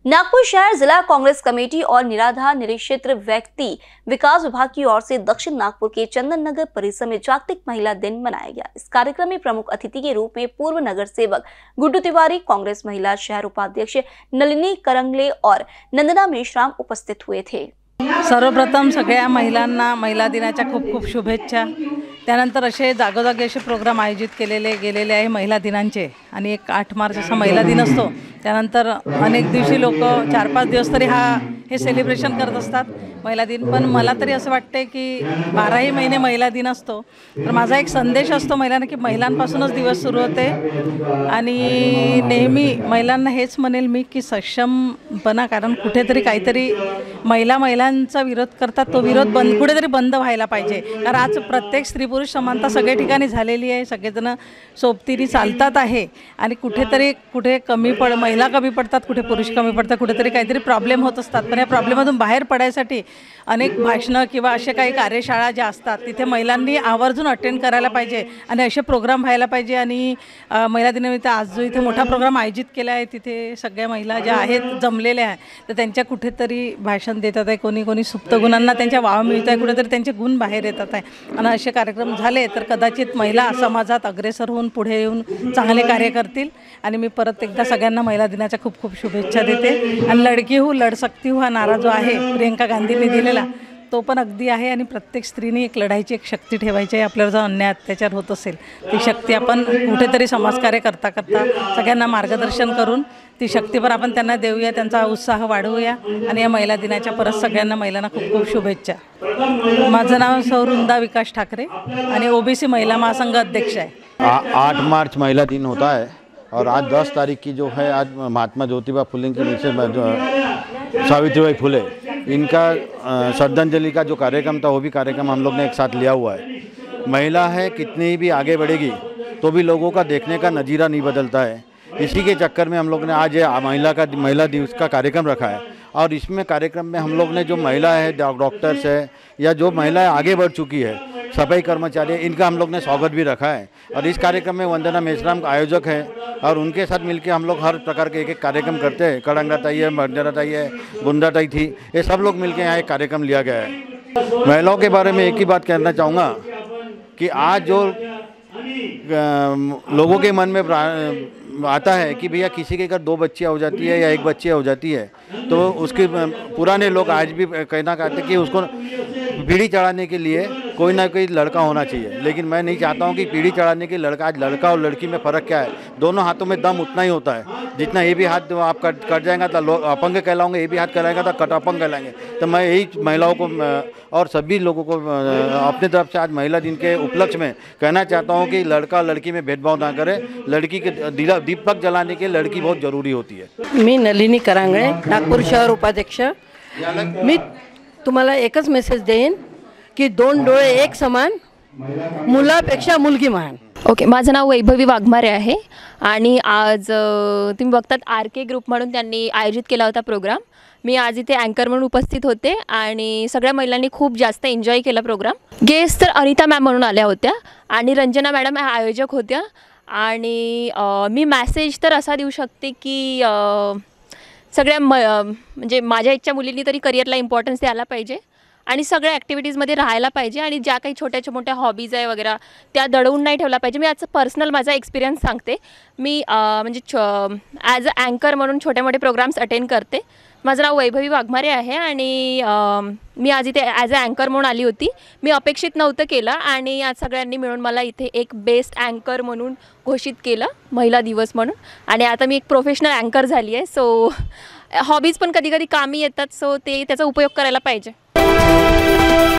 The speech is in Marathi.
नागपुर शहर जिला कांग्रेस कमेटी और निराधार निरीक्षित व्यक्ति विकास विभाग की ओर से दक्षिण नागपुर के चंदन नगर परिसर में जागतिक महिला दिन मनाया गया। इस कार्यक्रम में प्रमुख अतिथि के रूप में पूर्व नगर सेवक गुड्डू तिवारी, कांग्रेस महिला शहर उपाध्यक्ष नलिनी करंगले और नंदना मेश्राम उपस्थित हुए थे। सर्वप्रथम सगळ्या महिलांना महिला दिनाच्या खूप खूप शुभेच्छा। त्यानंतर असे जागोजागी असे प्रोग्राम आयोजित गेलेले आहे महिला दिनांचे आणि एक 8 मार्च असा महिला दिन असतो। त्यानंतर अनेक दिवशी लोक 4-5 दिवस तरी हे सेलिब्रेशन करत असतात महिला दिन। पण मला तरी असं वाटते की 12ही महिने महिला दिन असतो, तर माझा एक संदेश असतो महिलांना की महिलांपासूनच दिवस सुरू होते आणि नेहमी महिलांना हेच म्हणेल मी की सक्षम बना, कारण कुठेतरी काहीतरी महिलांचा विरोध करतात, तो विरोध कुठेतरी बंद व्हायला पाहिजे। कारण आज प्रत्येक स्त्री पुरुष समानता सगळ्या ठिकाणी झालेली आहे, सगळेजण सोबतीने चालतात आहे आणि कुठे महिला कमी पडतात, कुठे पुरुष कमी पडतात, कुठेतरी काहीतरी प्रॉब्लेम होत असतात। पण या प्रॉब्लेममधून बाहेर पडायसाठी अनेक भाषणं किंवा अशा काही कार्यशाळा ज्या असतात तिथे महिलांनी आवर्जून अटेंड करायला पाहिजे आणि असे प्रोग्राम व्हायला पाहिजे। आणि महिला दिनानिमित्त आज जो इथे मोठा प्रोग्राम आयोजित केला आहे तिथे सगळ्या महिला ज्या आहेत जमलेल्या आहेत, तर त्यांच्या कुठेतरी भाषण देतात आहे, कोणी सुप्त गुणांना त्यांच्या वाव मिळत आहे, कुठेतरी त्यांचे गुण बाहेर येतात आहे। आणि असे कार्यक्रम झाले तर कदाचित महिला समाजात अग्रेसर होऊन पुढे येऊन चांगले कार्य करतील। आणि मी परत एकदा सगळ्यांना महिला दिनाच्या खूप खूप शुभेच्छा देते। आणि लडकी हूँ लड़ सकती हूँ हा नारा जो आहे प्रियंका गांधींनी दिलेला तो पण अगदी आहे आणि प्रत्येक स्त्रीने एक लढाईची एक शक्ती ठेवायची आहे। आपल्यावर जो अन्याय अत्याचार होत असेल ती शक्ती आपण कुठेतरी समाजकार्य करता सगळ्यांना मार्गदर्शन करून ती शक्तीवर आपण त्यांना देऊया, त्यांचा उत्साह वाढवूया। आणि या महिला दिनाच्या परत सगळ्यांना महिलांना खूप खूप शुभेच्छा। माझं नाव सौरुंदा विकास ठाकरे आणि ओबीसी महिला महासंघ अध्यक्ष आहे। 8 मार्च महिला दिन होता है और आज 10 तारीख की जो है आज महात्मा ज्योतिबा फुले के नीचे सावित्रीबाई फुले इनका श्रद्धांजलि का जो कार्यक्रम था वो भी कार्यक्रम हम लोग ने एक साथ लिया हुआ है। महिला है कितनी भी आगे बढ़ेगी तो भी लोगों का देखने का नज़ीरा नहीं बदलता है। इसी के चक्कर में हम लोग ने आज ये महिला दिवस का कार्यक्रम रखा है। और इसमें कार्यक्रम में हम लोग ने जो महिला है डॉक्टर्स है या जो महिलाएं आगे बढ़ चुकी है सफाई कर्मचारी, इनका हम लोग ने स्वागत भी रखा है। और इस कार्यक्रम में वंदना मेश्राम आयोजक है और उनके साथ मिलकर हम लोग हर प्रकार के एक कार्यक्रम करते हैं। कड़ंगा ताई है, बंजारा ताई है, गुंदा ताई थी, ये सब लोग मिलकर यहाँ एक कार्यक्रम लिया गया है। महिलाओं के बारे में एक ही बात कहना चाहूँगा कि आज जो लोगों के मन में आता है कि भैया किसी के घर 2 बच्चियाँ हो जाती है या 1 बच्ची हो जाती है, तो उसके पुराने लोग आज भी कहना चाहते कि उसको पीढ़ी चढ़ाने के लिए कोई ना कोई लड़का होना चाहिए। लेकिन मैं नहीं चाहता हूँ कि पीढ़ी चढ़ाने के लड़का, आज लड़का और लड़की में फ़र्क क्या है, दोनों हाथों में दम उतना ही होता है। जितना ये भी हाथ आप कट जाएगा तो अपंग कहलाओगे, ये भी हाथ कहलाएगा तो कट अपंग कहलाएंगे। तो मैं यही महिलाओं को और सभी लोगों को अपनी तरफ से आज महिला दिन के उपलक्ष्य में कहना चाहता हूँ कि लड़का और लड़की में भेदभाव ना करें। लड़की के दीपक जलाने के लड़की बहुत ज़रूरी होती है। मी नलिनी करंगळे, नागपूर शहर उपाध्यक्ष। मी तुम्हाला एकच मेसेज देईन की 2 डोळे एक समान, मुलापेक्षा मुलगी महान। ओके, माझं नाव वैभवी वाघमारे आहे आणि आज तुम्ही बघतात RK ग्रुप म्हणून त्यांनी आयोजित केला होता प्रोग्राम। मी आज इथे अँकर म्हणून उपस्थित होते आणि सगळ्या महिलांनी खूप जास्त एन्जॉय केला प्रोग्राम। गेस्ट तर अनिता मॅम म्हणून आल्या होत्या आणि रंजना मॅडम आयोजक होत्या। आणि मी मेसेज तर असा देऊ शकते की सगळ्या म्हणजे माझ्या इच्छा मुलींनी तरी करिअरला इम्पॉर्टन्स द्यायला पाहिजे आणि सगळ्या ॲक्टिव्हिटीजमध्ये राहायला पाहिजे आणि ज्या काही छोट्या मोठ्या हॉबीज आहे वगैरे त्या दडवून नाही ठेवला पाहिजे। मी याचं पर्सनल माझा एक्सपिरियन्स सांगते। मी म्हणजे ॲज अ अँकर म्हणून छोटे मोठे प्रोग्राम्स अटेंड करते। माझं नाव वैभवी वाघमारे आहे आणि मी आज इथे ॲज अ अँकर म्हणून आली होती। मी अपेक्षित नव्हतं केलं आणि आज सगळ्यांनी मिळून मला इथे एक बेस्ट अँकर म्हणून घोषित केलं महिला दिवस म्हणून। आणि आता मी एक प्रोफेशनल अँकर झाली आहे। सो हॉबीज पण कधी कधी कामी येतात, सो त्याचा उपयोग करायला पाहिजे।